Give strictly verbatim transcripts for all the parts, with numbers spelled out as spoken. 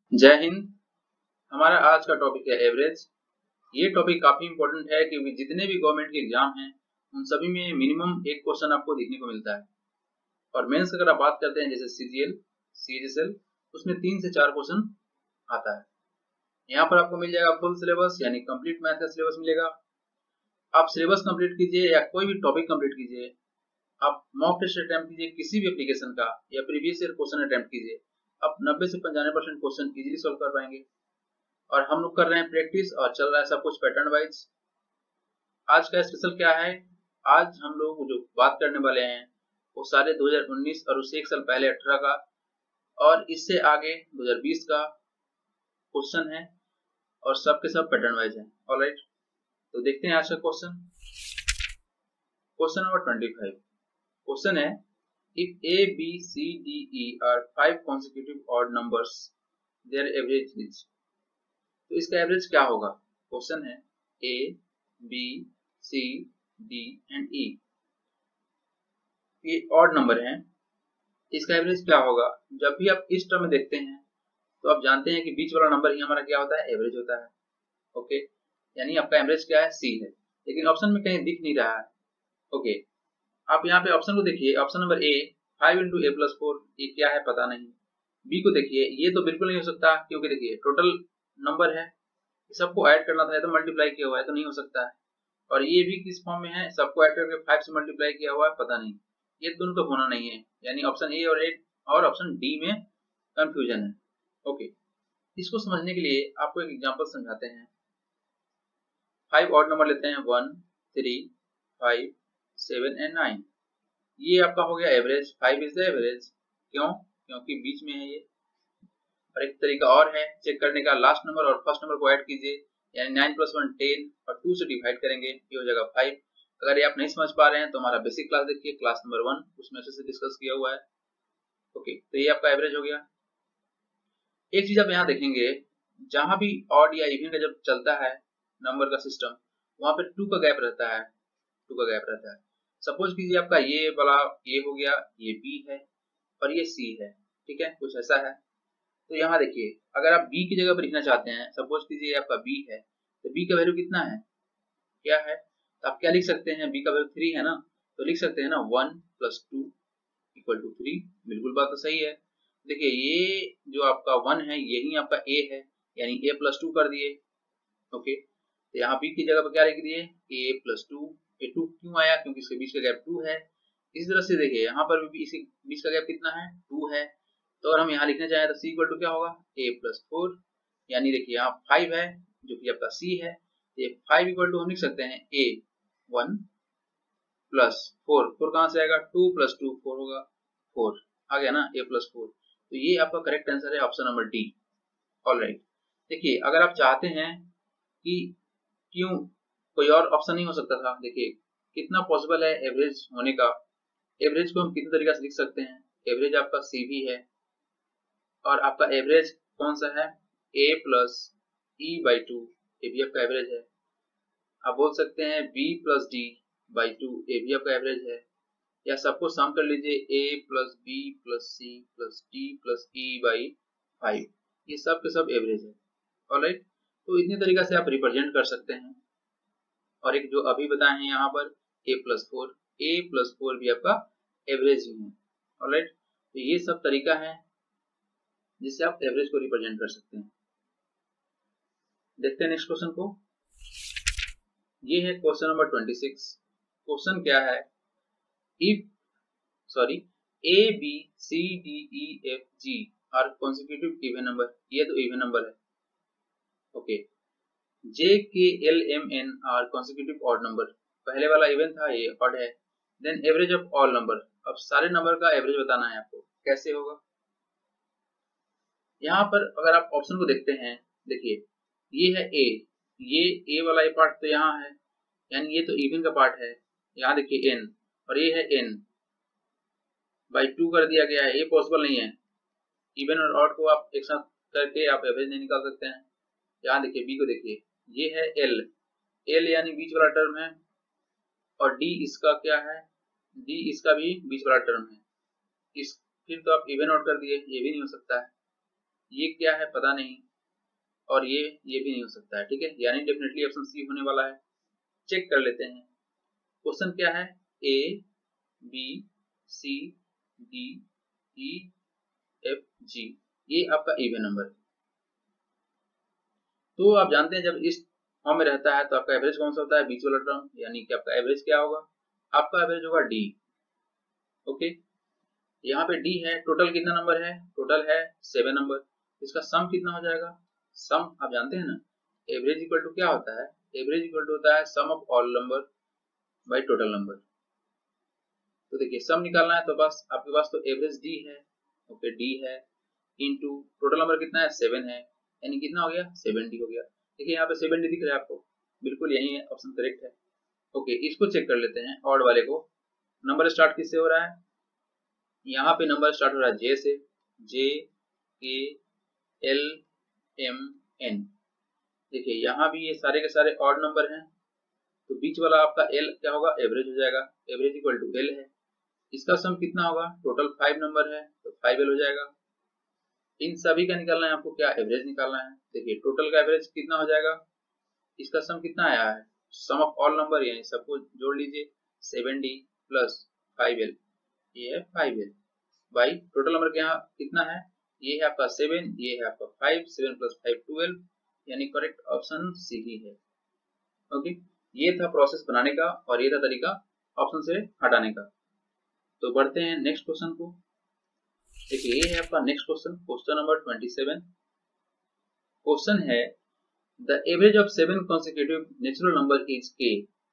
जय हिंद। हमारा आज का टॉपिक है एवरेज। ये टॉपिक काफी इंपॉर्टेंट है क्योंकि जितने भी गवर्नमेंट के एग्जाम हैं उन सभी में मिनिमम एक क्वेश्चन आपको देखने को मिलता है। और मेंस अगर आप बात करते हैं जैसे सीजीएल, सीएचएसएल, उसमें तीन से चार क्वेश्चन आता है। यहाँ पर आपको मिल जाएगा फुल सिलेबस यानी कंप्लीट मैथ का सिलेबस मिलेगा। आप सिलेबस कंप्लीट कीजिए या कोई भी टॉपिक कंप्लीट कीजिए, आप मॉक टेस्ट अटेम्प्ट कीजिए किसी भी एप्लीकेशन का या प्रीवियस ईयर क्वेश्चन अटेम्प्ट कीजिए, आप नब्बे से पंचानवे परसेंट क्वेश्चन इजीली सॉल्व कर पाएंगे। और हम लोग कर रहे हैं प्रैक्टिस और चल रहा है सब कुछ पैटर्न वाइज। आज का स्पेशल क्या है, आज हम लोग जो बात करने वाले हैं वो सारे दो हज़ार उन्नीस और उससे एक साल पहले अठारह का और इससे आगे दो हज़ार बीस का क्वेश्चन है और सब के सब पैटर्न वाइज है। ऑलराइट, तो देखते हैं आज का question. Question number twenty five. Question है if A B C D E are five consecutive odd numbers their average is. तो इसका एवरेज क्या होगा? क्वेश्चन है A B C D and E, ये ऑड नंबर हैं, इसका एवरेज क्या होगा? जब भी आप इस टर्म में देखते हैं तो आप जानते हैं कि बीच वाला नंबर ही हमारा क्या होता है? एवरेज होता है। ओके, यानी आपका एवरेज क्या है? सी है, लेकिन ऑप्शन में कहीं दिख नहीं रहा है। ओके, आप यहाँ पे ऑप्शन को देखिए, option number A five into A plus four, ये क्या है पता नहीं। बी को देखिए, ये तो बिल्कुल नहीं हो सकता क्योंकि देखिए टोटल नंबर है, सबको ऐड करना था तो मल्टीप्लाई किया हुआ है तो नहीं हो सकता है। और ये भी किस फॉर्म में है? सबको ऐड करके फाइव से मल्टीप्लाई किया हुआ है, पता नहीं। ये दोनों तो होना नहीं है, यानी ऑप्शन ए और ए और ऑप्शन डी में कंफ्यूजन है। ओके, इसको समझने के लिए आपको एक एग्जांपल समझाते हैं। फाइव ऑड नंबर लेते हैं, one, three, five, seven and nine. ये आपका हो गया average, five is the average. क्यों? क्योंकि बीच में है ये। और एक तरीका और है चेक करने का, लास्ट नंबर और फर्स्ट नंबर को ऐड कीजिए, यानी नाइन प्लस वन टेन और टू से डिवाइड करेंगे, ये हो जाएगा फाइव। अगर ये आप नहीं समझ पा रहे हैं तो हमारा बेसिक क्लास देखिए, क्लास नंबर वन, उसमें से डिस्कस किया हुआ है। ओके, तो ये आपका एवरेज हो गया। एक चीज आप यहाँ देखेंगे, जहां भी ऑड या इवन का जब चलता है नंबर का सिस्टम, वहां पे टू का गैप रहता है, टू का गैप रहता है। सपोज कीजिए आपका ये वाला ए हो गया, ये बी है और ये सी है, ठीक है, कुछ ऐसा है। तो यहाँ देखिए, अगर आप b की जगह पर लिखना चाहते हैं, सपोज कीजिए आपका b है, तो b का वैल्यू कितना है, क्या है? तो आप क्या लिख सकते हैं? b का वैल्यू थ्री है ना, तो लिख सकते हैं ना one plus two equal to three. बिल्कुल बात तो सही है। देखिए ये जो आपका वन है यही आपका a है, यानी a प्लस टू कर दिए। ओके, तो यहाँ b की जगह पर क्या लिख दिए? a plus two. ये टू क्यों आया? क्योंकि इसके बीच का गैप टू है। इस तरह से देखिए यहाँ पर भी इसके बीच का गैप कितना है? टू है। तो अगर हम यहाँ लिखना चाहें तो c इक्वल टू क्या होगा? a plus four. यानी देखिए यहाँ फाइव है जो कि आपका c है, ये फाइव इक्वल टू हम लिख सकते हैं a one plus four. Four कहाँ से आएगा? टू प्लस टू फोर होगा, फोर आ गया ना, a प्लस फोर। तो ये आपका करेक्ट आंसर है ऑप्शन नंबर डी। ऑलराइट, देखिए अगर आप चाहते हैं कि क्यों कोई और ऑप्शन नहीं हो सकता था, देखिए कितना पॉसिबल है एवरेज होने का। एवरेज को हम कितने तरीके से लिख सकते हैं? एवरेज आपका सी भी है और आपका एवरेज कौन सा है? a plus E by two, ये भी आपका एवरेज है। आप बोल सकते हैं b plus D by two, ये भी आपका एवरेज है। या सबको सम कर लीजिए, a plus B plus C plus D plus E by five, ये सब के सब एवरेज है। ऑलराइट, तो इतने तरीके से आप रिप्रेजेंट कर सकते हैं। और एक जो अभी बताए हैं यहाँ पर a plus four, a plus four भी आपका एवरेज ही है। ऑलराइट, तो ये सब तरीका है जिससे आप एवरेज को रिप्रेजेंट कर सकते हैं। देखते हैं नेक्स्ट क्वेश्चन को। ये है question number twenty six. Question क्या है? If sorry A B C D E F G are consecutive even number, ये तो इवन नंबर है। Okay, J K L M N are consecutive odd number, पहले वाला इवन था, ये odd है। Then average of all number, अब सारे नंबर का एवरेज बताना है आपको, कैसे होगा? यहाँ पर अगर आप ऑप्शन को देखते हैं, देखिए ये है a, ये a वाला ये पार्ट तो यहाँ है, यानी ये तो इवन का पार्ट है। यहाँ देखिए n और ये है n बाई टू कर दिया गया है, ये पॉसिबल नहीं है। इवन और ऑड को आप एक साथ करके आप एवरेज नहीं निकाल सकते हैं। यहाँ देखिए b को देखिए, ये है l, l यानी बीच वाला टर्म है, और d इसका क्या है? d इसका भी बीच वाला टर्म है। इस फिर तो आप इवन ऑड कर दिए, ये भी नहीं हो सकता है। ये क्या है पता नहीं, और ये ये भी नहीं हो सकता है, ठीक है, यानी डेफिनेटली ऑप्शन सी होने वाला है। चेक कर लेते हैं। क्वेश्चन क्या है, A B C D E F G, ये आपका इवन नंबर है। तो आप जानते हैं जब इस फॉर्म में रहता है तो आपका एवरेज कौन सा होता है, बीच वाला टर्म, यानी कि आपका एवरेज क्या होगा, आपका एवरेज होगा डी। ओके, यहाँ पे डी है, टोटल कितना नंबर है, टोटल है सेवन नंबर, इसका सम कितना हो जाएगा, सम आप जानते हैं ना, एवरेज इक्वल टू क्या होता है, एवरेज इक्वल टू होता है sum of all number by total number. तो देखिए सम निकालना है तो बस आपके पास तो एवरेज डी है, ओके डी है, इनटू टोटल नंबर कितना है, सेवन है, यानी कितना हो गया, सेवन डी हो गया। देखिए यहाँ पे सेवन डी दिख रहा है आपको, बिल्कुल यही है, ऑप्शन करेक्ट है। ओके, इसको चेक कर लेते हैं, ऑड वाले को। नंबर स्टार्ट किससे हो रहा है, यहाँ पे नंबर स्टार्ट हो रहा है जे से, जे के एल एम एन। देखिए यहाँ भी ये सारे के सारे ऑड नंबर हैं, तो बीच वाला आपका एल क्या होगा, एवरेज हो जाएगा, एवरेज इक्वल टू एल है। इसका सम कितना होगा, टोटल फाइव नंबर है तो फाइव एल हो जाएगा। इन सभी का निकालना है आपको, क्या एवरेज निकालना है। देखिए टोटल का एवरेज कितना हो जाएगा, इसका सम कितना आया है, सम ऑफ ऑल नंबर यानी सबको जोड़ लीजिए, seven D plus five L, ये है five L by total number के यहाँ कितना है, ये है आपका सेवन, ये है आपका five, seven plus five twelve, यानी करेक्ट ऑप्शन सी ही है। ओके, ये था प्रोसेस बनाने का और ये था तरीका ऑप्शन से हटाने का। तो बढ़ते हैं नेक्स्ट क्वेश्चन को। देखिए ये है आपका next question, question number twenty seven. Question है the average of seven consecutive natural number is K.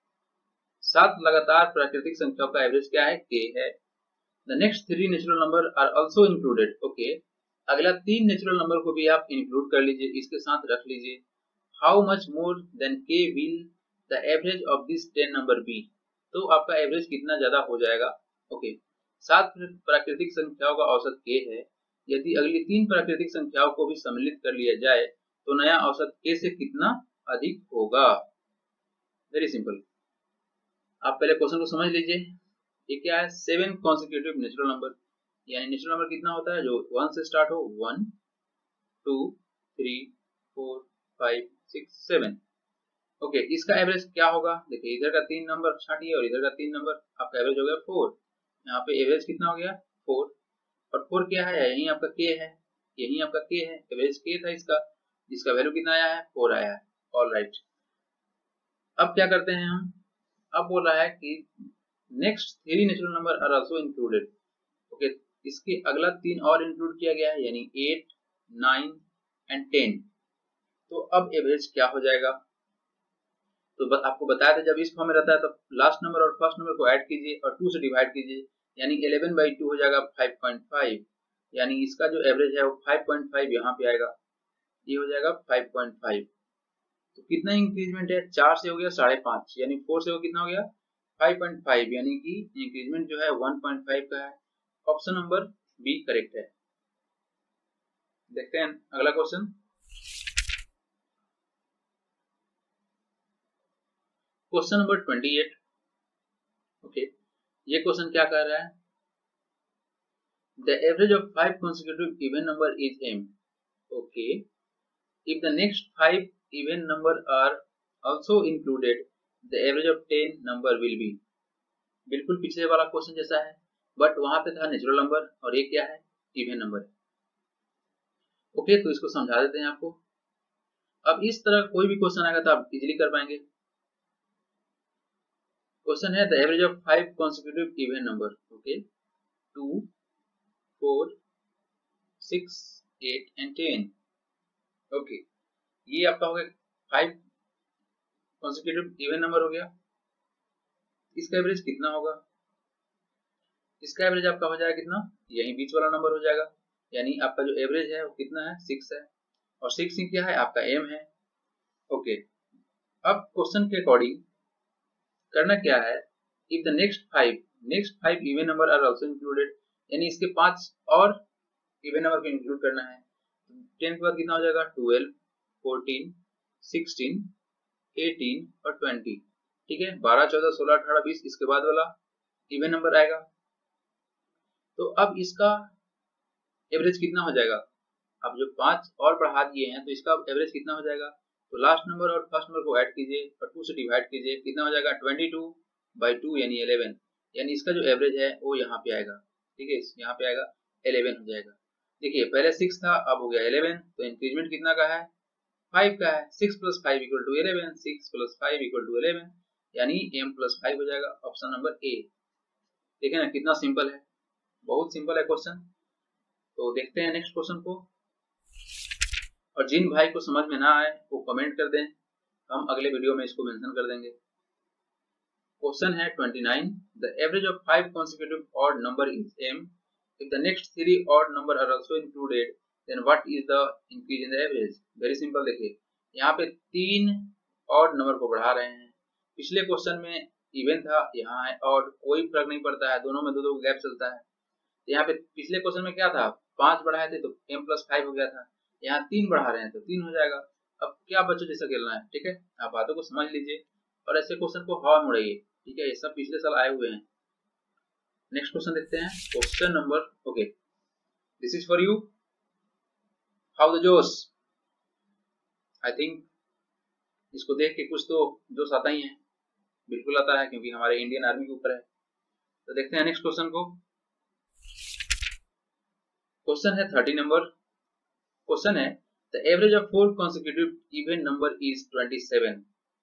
सात लगातार प्राकृतिक संख्याओं का एवरेज क्या है, के है। The next three natural number are also included. Okay, अगला तीन नेचुरल नंबर को भी आप इंक्लूड कर लीजिए, इसके साथ रख लीजिए। How much more than K will the average of this ten number be. तो आपका एवरेज कितना ज्यादा हो जाएगा। ओके, सात प्राकृतिक संख्याओं का औसत के है, यदि अगली तीन प्राकृतिक संख्याओं को भी सम्मिलित कर लिया जाए तो नया औसत के से कितना अधिक होगा। वेरी सिंपल, आप पहले क्वेश्चन को समझ लीजिए। ये क्या है, सेवन कॉन्सेक्यूटिव नेचुरल नंबर, यानी नेचुरल नंबर कितना होता है जो वन से स्टार्ट हो, one two three four five six seven. Okay, इसका एवरेज क्या होगा, देखिए इधर का तीन नंबर छाटिए और इधर का तीन नंबर, आपका एवरेज हो गया फोर। यहाँ पे एवरेज कितना हो गया, फोर, और फोर क्या है, यही आपका के है, यही आपका के है, एवरेज के था इसका, जिसका वैल्यू कितना आया है, फोर आया है। ऑल राइट, अब क्या करते हैं हम, अब बोल रहा है कि next three natural number are also included. Okay, इसके अगला तीन और इंक्लूड किया गया है, यानी एट नाइन एंड टेन। तो अब एवरेज क्या हो जाएगा, तो बस आपको बताया था जब इस फॉर्म में रहता है तो लास्ट नंबर और फर्स्ट नंबर को ऐड कीजिए और टू से डिवाइड कीजिए, यानी इलेवन बाई टू हो जाएगा फाइव पॉइंट फाइव, यानी इसका जो एवरेज है वो फाइव पॉइंट फाइव यहाँ पे आएगा, ये हो जाएगा फाइव पॉइंट फाइव। तो कितना इंक्रीजमेंट है, चार से हो गया साढ़े पांच, यानी फोर से वो कितना हो गया फाइव पॉइंट फाइव, यानी कि इंक्रीजमेंट जो है वन पॉइंट फाइव का है। ऑप्शन नंबर बी करेक्ट है। देखते हैं अगला question, question number twenty eight. Okay, ये क्वेश्चन क्या कर रहा है, the average of five consecutive even number is m. Okay, if the next five even number are also included, the average of ten number will be। बिल्कुल पिछले वाला question जैसा है, बट वहां पे था नेचुरल नंबर और ये क्या है, इवन नंबर है। ओके, तो इसको समझा देते हैं आपको। अब इस तरह कोई भी क्वेश्चन आएगा तो आप इजीली कर पाएंगे। क्वेश्चन है the average of five consecutive even number। Okay, two four six eight and ten. Okay, ये आपका हो गया फाइव consecutive इवन नंबर हो गया। इसका एवरेज कितना होगा, इसका एवरेज आपका हो जाएगा कितना, यही बीच वाला नंबर हो जाएगा, यानी आपका जो एवरेज है वो कितना है, सिक्स है, और सिक्स ही क्या है, आपका एम है। ओके, अब क्वेश्चन के अकॉर्डिंग करना क्या है, if the next five next five even number are also included, यानी इसके पांच और इवन नंबर को इंक्लूड करना है। टेन के बाद कितना हो जाएगा, ट्वेल्व फोर्टीन सिक्सटीन एटीन और ट्वेंटी। ठीक है, बारह चौदह सोलह अठारह बीस, इसके बाद वाला इवन नंबर आएगा। तो अब इसका एवरेज कितना हो जाएगा, अब जो पांच और बढ़ा दिए हैं तो इसका एवरेज कितना हो जाएगा, तो लास्ट नंबर और फर्स्ट नंबर को ऐड कीजिए और टू से डिवाइड कीजिए, कितना हो जाएगा ट्वेंटी टू बाई टू यानी इलेवन, यानी इसका जो एवरेज है वो यहाँ पे आएगा। ठीक है, यहाँ पे आएगा इलेवन हो जाएगा। देखिए पहले सिक्स था, अब हो गया इलेवन, तो इंक्रीजमेंट कितना का है, फाइव का है। Six plus five equal to eleven, six plus five equal to eleven, यानी m प्लस फाइव हो जाएगा, ऑप्शन नंबर ए। देखिए ना कितना सिंपल है, बहुत सिंपल है क्वेश्चन। तो देखते हैं नेक्स्ट क्वेश्चन को, और जिन भाई को समझ में ना आए वो कमेंट कर दें, हम अगले वीडियो में इसको मेंशन कर देंगे। क्वेश्चन है twenty nine, the average of five consecutive odd number is m, if the next three odd number are also included then what is the increase in the average। Very simple, देखिए यहाँ पे तीन odd number को बढ़ा रहे हैं, पिछले question में इवन था, यहाँ है ऑड, कोई फर्क नहीं पड़ता है, दोनों में दो दो गैप चलता है। यहाँ पे पिछले क्वेश्चन में क्या था, पांच बढ़ाए थे तो m प्लस फाइव हो गया था, यहाँ तीन बढ़ा रहे हैं तो तीन हो जाएगा। अब क्या बच्चों जैसा खेलना है, ठीक है, आप बातों को समझ लीजिए और ऐसे क्वेश्चन को हवा में उड़ाइए। ठीक है, ये सब पिछले साल आए हुए हैं। नेक्स्ट क्वेश्चन देखते हैं, question number, okay this is for you, how the josh. I think इसको देख के कुछ तो जोश आता ही है, बिल्कुल आता है क्योंकि हमारे इंडियन आर्मी के ऊपर है। तो देखते हैं नेक्स्ट क्वेश्चन को, क्वेश्चन है थर्टी नंबर। क्वेश्चन है the average of four consecutive even number is twenty seven.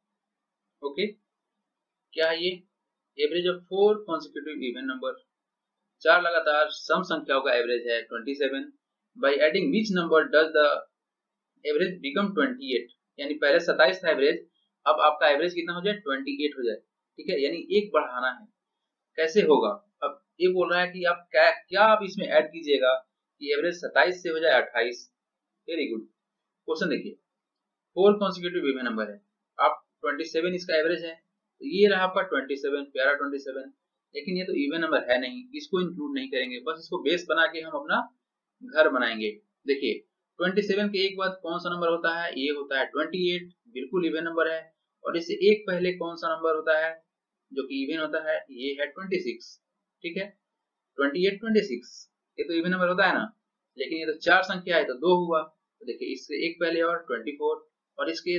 Okay, क्या है ये, average of four consecutive even number, चार लगातार सम संख्याओं का एवरेज है twenty seven, by adding which number does the average become twenty eight, यानी पहले सत्ताईस था एवरेज, अब आपका एवरेज कितना हो जाए ट्वेंटी एट हो जाए। ठीक है, यानी एक बढ़ाना है, कैसे होगा, अब ये बोल रहा है कि आप क्या क्या आप इसमें ऐड कीजिएगा कि एवरेज सत्ताईस से हो जाए अट्ठाईस। वेरी गुड, क्वेश्चन देखिए, फोर consecutive इवन नंबर है, आप ट्वेंटी सेवन इसका एवरेज है, तो ये रहा आपका ट्वेंटी सेवन, प्यारा ट्वेंटी सेवन, लेकिन ये तो इवन नंबर है नहीं, इसको इंक्लूड नहीं करेंगे, बस इसको बेस बना के हम अपना घर बनाएंगे। देखिए ट्वेंटी सेवन के एक बाद कौन सा नंबर होता है, ये होता है ट्वेंटी एट, बिल्कुल इवन नंबर है, और इससे एक पहले कौन सा नंबर होता है जो कि इवन होता है, ये है ट्वेंटी सिक्स। ठीक है, ट्वेंटी एट, ट्वेंटी सिक्स, ये तो इवन नंबर होता है ना, लेकिन ये तो चार संख्या है तो दो हुआ, तो देखिए इससे एक पहले और ट्वेंटी फोर, और इसके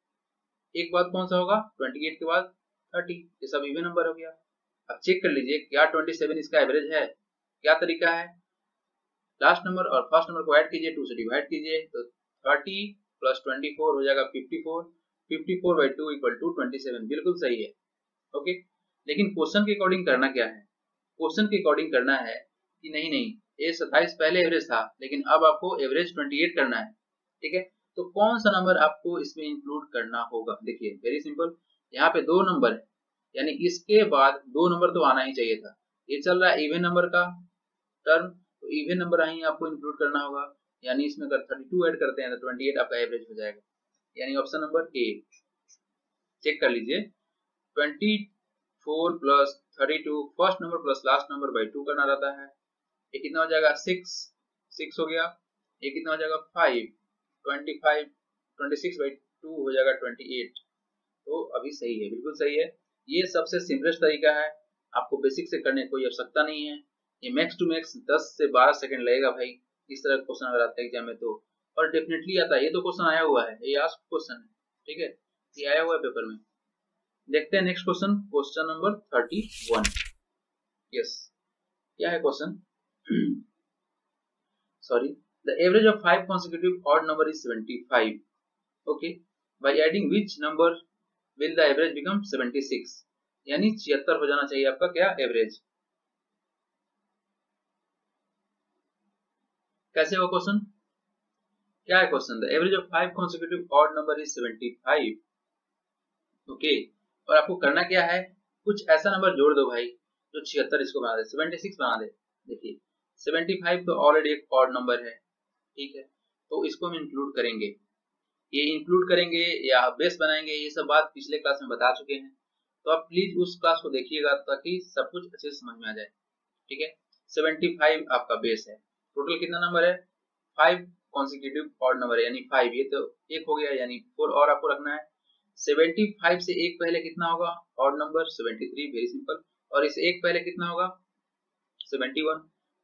एक बाद कौन सा होगा, ट्वेंटी एट के बाद थर्टी, ये सब इवन नंबर हो गया। अब चेक कर लीजिए क्या ट्वेंटी सेवन इसका एवरेज है, क्या तरीका है, लास्ट नंबर और फर्स्ट नंबर को ऐड कीजिए, टू से डिवाइड कीजिए, तो थर्टी प्लस ट्वेंटी फोर हो जाएगा fifty four, fifty four by two equal to twenty seven, बिल्कुल सही है। ओके, लेकिन क्वेश्चन के अकॉर्डिंग करना क्या है, क्वेश्चन के अकॉर्डिंग करना है कि नहीं नहीं ये सत्ताईस पहले एवरेज था, लेकिन अब आपको एवरेज ट्वेंटी एट करना है। ठीक है, तो कौन सा नंबर आपको इसमें इंक्लूड करना होगा, देखिए वेरी सिंपल, यहाँ पे दो नंबर है, यानी इसके बाद दो नंबर तो आना ही चाहिए था, ये चल रहा है इवन नंबर का टर्म, तो इवन नंबर ही आपको इंक्लूड करना होगा, यानी इसमें अगर थर्टी टू ऐड करते हैं तो ट्वेंटी एट आपका एवरेज हो जाएगा, यानी ऑप्शन नंबर ए। चेक कर लीजिए, twenty four plus thirty two, first number plus last number by two करना रहता है, ये कितना हो जाएगा सिक्स, सिक्स हो गया, ये कितना हो जाएगा five, twenty five, twenty six by two हो जाएगा ट्वेंटी एट, तो अभी सही है, बिल्कुल सही है। ये सबसे सिंपलेस्ट तरीका है, आपको बेसिक से करने की कोई आवश्यकता नहीं है, ये मैक्स टू मैक्स दस से बारह सेकंड लगेगा भाई, इस तरह का क्वेश्चन अगर आता है एग्जाम में तो, और डेफिनेटली आता है, ये तो क्वेश्चन आया हुआ है, ये आस्क्ड क्वेश्चन है, ठीक है, ये आया हुआ है पेपर में। देखते हैं next question, question number thirty one. Yes, क्या है question, sorry, the average of five consecutive odd number is seventy-five. Okay, by adding which number will the average become seventy-six, यानी छिहत्तर हो जाना चाहिए आपका क्या एवरेज। कैसे हो क्वेश्चन, क्या है question, the average of five consecutive odd number is seventy-five. Okay, और आपको करना क्या है, कुछ ऐसा नंबर जोड़ दो भाई जो छिहत्तर इसको बना दे, सेवेंटी सिक्स बना दे। देखिए सेवेंटी फाइव तो ऑलरेडी एक ऑड नंबर है, ठीक है, तो इसको हम इंक्लूड करेंगे, ये इंक्लूड करेंगे या बेस बनाएंगे, ये सब बात पिछले क्लास में बता चुके हैं, तो आप प्लीज उस क्लास को देखिएगा ताकि सब कुछ अच्छे से समझ में आ जाए। ठीक है, सेवेंटी फाइव आपका बेस है, टोटल कितना नंबर है, फाइव कॉन्सिक्यूटिव ऑड नंबर है, यानी फाइव, ये तो एक हो गया, यानी फोर और आपको रखना है। सेवेंटी फाइव से एक पहले कितना होगा odd number, seventy three, very simple, और इससे एक पहले कितना होगा सेवेंटी वन,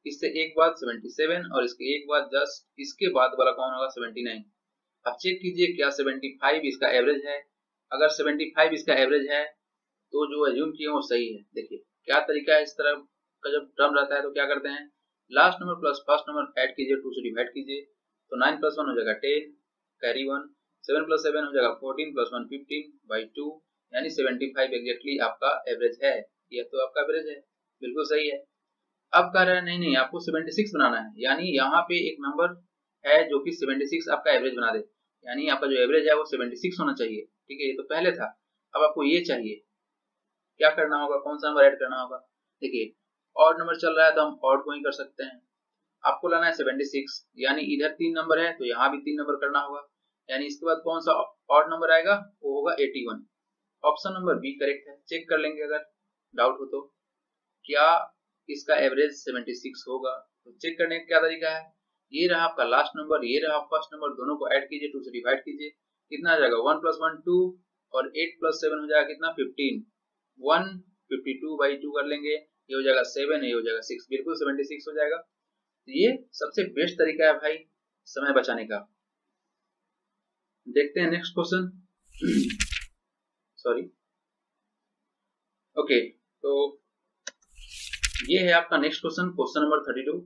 इससे एक बाद सेवेंटी सेवन और इसके एक बाद जस्ट इसके बाद वाला कौन होगा सेवेंटी नाइन। अब चेक कीजिए क्या सेवेंटी फाइव इसका एवरेज है। अगर सेवेंटी फाइव इसका एवरेज है तो जो एज्यूम किए वो सही है। देखिए क्या तरीका है, इस तरह का जब टर्म रहता है तो क्या करते हैं, last number plus first number add कीजिए, टू से डिवाइड कीजिए तो नाइन प्लस वन हो जाएगा ten, carry one, seven plus seven हो जाएगा fourteen plus one fifteen by two, यानी सेवेंटी फाइव एग्जैक्टली आपका एवरेज है। यह तो आपका एवरेज है, बिल्कुल सही है। अब कह रहा है नहीं नहीं आपको सेवेंटी सिक्स बनाना है, यानी यहाँ पे एक नंबर है जो कि सेवेंटी सिक्स आपका एवरेज बना दे, यानी आपका जो एवरेज है वो सेवेंटी सिक्स होना चाहिए। ठीक है, ये तो पहले था, अब आपको ये चाहिए। क्या करना होगा, कौन सा नंबर ऐड करना होगा। देखिए ऑड नंबर चल रहा है तो हम ऑड को ही कर सकते हैं। आपको लाना है सेवेंटी सिक्स, यानी इधर तीन नंबर है तो यहाँ भी तीन नंबर करना होगा, यानी इसके बाद कौन सा ऑड नंबर आएगा, वो होगा eighty one. Option number B correct है। चेक कर लेंगे अगर डाउट हो तो, क्या इसका एवरेज सेवेंटी सिक्स होगा। तो चेक करने का क्या तरीका है, ये रहा आपका लास्ट नंबर, ये रहा फर्स्ट नंबर, दोनों को ऐड कीजिए, टू से डिवाइड कीजिए, कितना आ जाएगा वन प्लस वन टू और एट प्लस सेवन हो जाएगा कितना fifteen, one fifty two by two कर लेंगे, ये हो जाएगा सेवन, ये हो जाएगा सिक्स, बिल्कुल सेवेंटी सिक्स हो जाएगा। तो ये सबसे बेस्ट तरीका है भाई समय बचाने का। देखते हैं नेक्स्ट क्वेश्चन। सॉरी, ओके, तो ये है आपका next question, question number thirty two.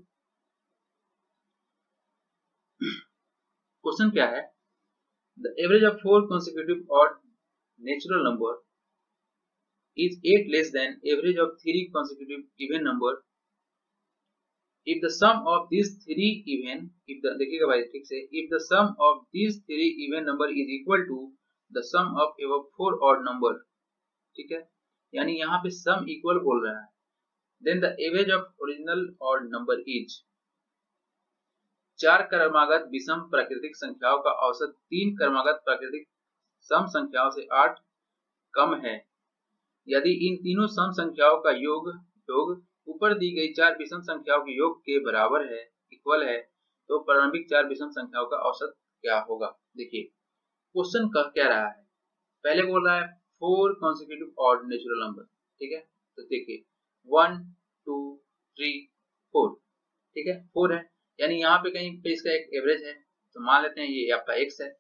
Question क्या है, the average of four consecutive odd natural number is eight less than average of three consecutive even number if the sum of these three even if the देखिएगा भाई ठीक से, if the sum of these three even number is equal to the sum of above four odd number। ठीक है, यानी यहाँ पे sum equal बोल रहा है, then the average of original odd number is, चार क्रमागत विषम प्राकृतिक संख्याओं का औसत तीन क्रमागत प्राकृतिक सम संख्याओं से आठ कम है यदि इन तीनों सम संख्याओं का योग योग ऊपर दी गई चार विषम संख्याओं के योग के बराबर है, इक्वल है, तो प्रारंभिक चार विषम संख्याओं का औसत क्या होगा। देखिए क्वेश्चन का क्या रहा है, पहले बोल रहा है four consecutive odd natural number. ठीक है, तो देखिए वन टू थ्री फोर, ठीक है फोर है, यानी यहाँ पे कहीं पे इसका एक एवरेज है, तो मान लेते हैं ये आपका एक्स है।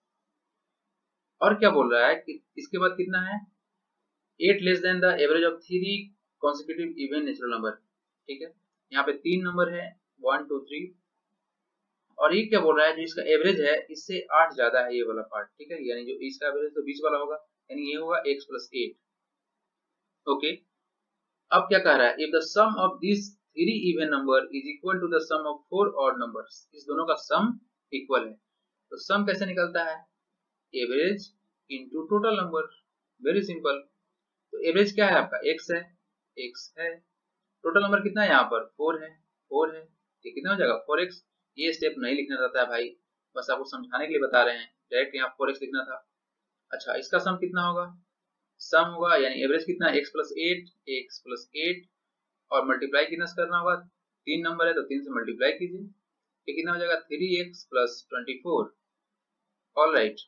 और क्या बोल रहा है कि इसके बाद कितना है, eight less than the average of three consecutive even natural number. ठीक है, यहाँ पे तीन नंबर है वन टू थ्री, और ये क्या बोल रहा है जो इसका एवरेज है इससे आठ ज्यादा है ये वाला पार्ट। ठीक है, यानी जो इसका एवरेज तो बीच वाला होगा, यानी ये होगा एक्स प्लस एट। ओके, अब क्या कह रहा है, if the sum of this three even number is equal to the sum of four odd numbers, इस दोनों का सम इक्वल है, तो सम कैसे निकलता है, average into total number, very simple. तो एवरेज क्या है आपका एक्स है, एक्स है, टोटल नंबर कितना है यहाँ पर फोर है, फोर है, ये कितना हो जाएगा फोर एक्स। ये स्टेप नहीं लिखना रहता है भाई, बस आपको समझाने के लिए बता रहे हैं, डायरेक्ट यहाँ फोर एक्स लिखना था। अच्छा, इसका सम कितना होगा, सम होगा यानी एवरेज कितना है x plus eight, x plus eight, और मल्टीप्लाई कितना से करना होगा, तीन नंबर है तो तीन से मल्टीप्लाई कीजिए, ये कितना हो जाएगा three x plus twenty four. All right,